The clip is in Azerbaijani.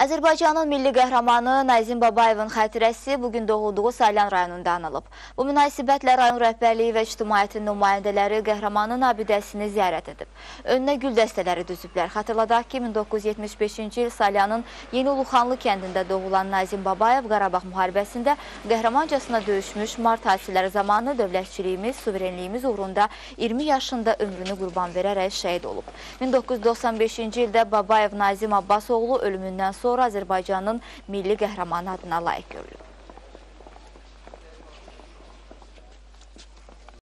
Azərbaycanın milli qəhrəmanı Nazim Babayevin xatirəsi bugün doğulduğu Salyan rayonunda anılıb. Bu münasibətlə rayon rəhbərliyi və ictimaiyyətin nümayəndələri qəhrəmanın abidəsini ziyarət edib. Önünə gül dəstələri düzüblər. Xatırladaq ki, 1975-ci il Salyanın Yeni Uluxanlı kəndində doğulan Nazim Babayev Qarabağ müharibəsində qəhrəmancasına döyüşmüş, mart hadisələri zamanı dövlətçiliyimiz, suverenliyimiz uğrunda 20 yaşında ömrünü qurban verərək şəhid olub. 1995-ci ildə Babayev Nazim Abbasoğlu ölümündən sonra Azərbaycanın milli qəhrəmanı adına layiq görülüb.